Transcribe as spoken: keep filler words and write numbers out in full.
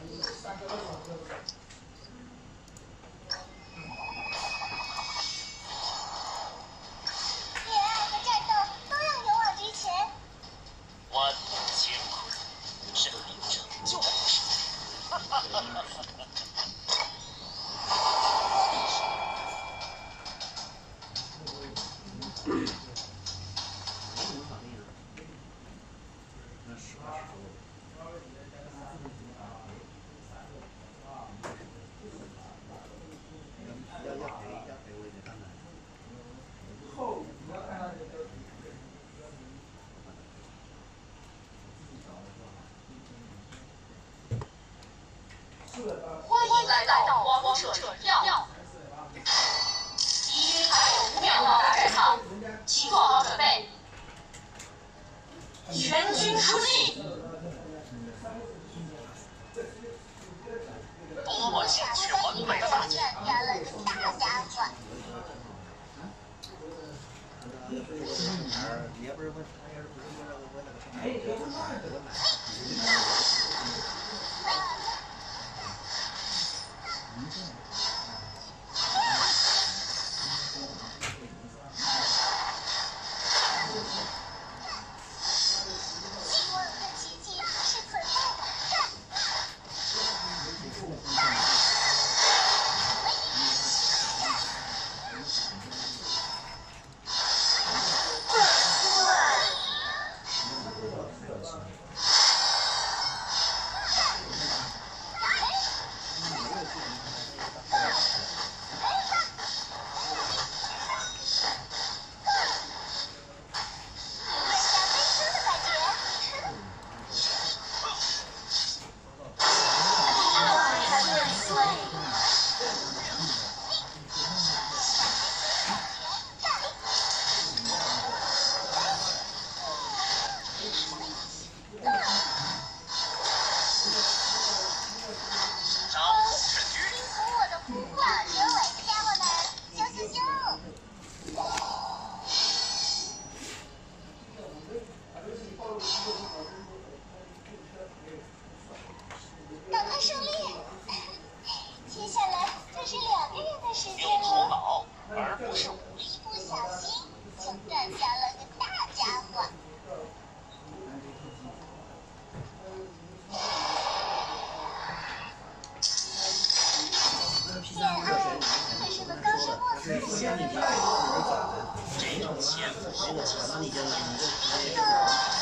欢迎来到王者荣耀。敌军还有五秒到达战场，请做好准备。全军出击！多么精确完美的打击！ 干了个大家伙。 也不是问，他也是不是问那个问那个什么？哎，我买，我买。 赶快胜利！接下来就是两个人的时间用头了。 脑，而不是武力。 一不小心就干掉了个大家伙。恋爱可是个高深莫测的学问。 这种潜伏后期。